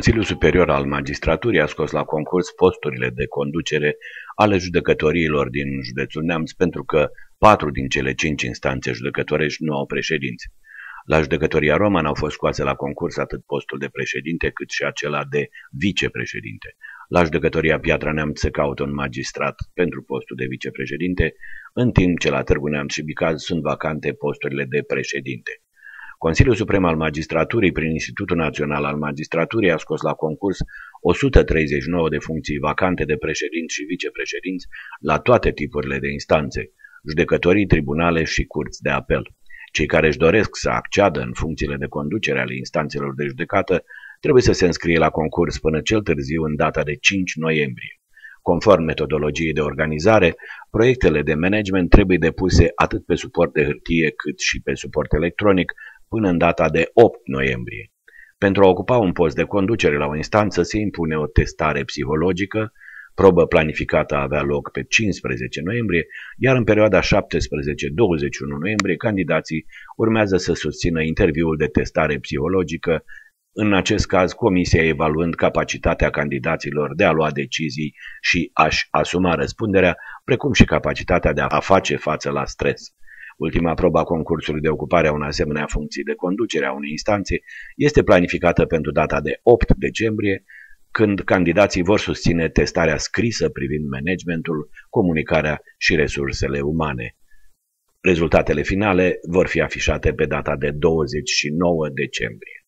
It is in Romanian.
Consiliul Superior al Magistraturii a scos la concurs posturile de conducere ale judecătoriilor din județul Neamț pentru că 4 din cele 5 instanțe judecătorești nu au președinți. La judecătoria Roman au fost scoase la concurs atât postul de președinte cât și acela de vicepreședinte. La judecătoria Piatra Neamț se caută un magistrat pentru postul de vicepreședinte, în timp ce la Târgu Neamț și Bicaz sunt vacante posturile de președinte. Consiliul Suprem al Magistraturii, prin Institutul Național al Magistraturii, a scos la concurs 139 de funcții vacante de președinți și vicepreședinți la toate tipurile de instanțe, judecătorii, tribunale și curți de apel. Cei care își doresc să acceadă în funcțiile de conducere ale instanțelor de judecată trebuie să se înscrie la concurs până cel târziu în data de 5 noiembrie. Conform metodologiei de organizare, proiectele de management trebuie depuse atât pe suport de hârtie cât și pe suport electronic până în data de 8 noiembrie. Pentru a ocupa un post de conducere la o instanță se impune o testare psihologică, probă planificată a avea loc pe 15 noiembrie, iar în perioada 17-21 noiembrie candidații urmează să susțină interviul de testare psihologică, în acest caz comisia evaluând capacitatea candidaților de a lua decizii și a-și asuma răspunderea, precum și capacitatea de a face față la stres. Ultima probă a concursului de ocupare a unei asemenea funcții de conducere a unei instanțe este planificată pentru data de 8 decembrie, când candidații vor susține testarea scrisă privind managementul, comunicarea și resursele umane. Rezultatele finale vor fi afișate pe data de 29 decembrie.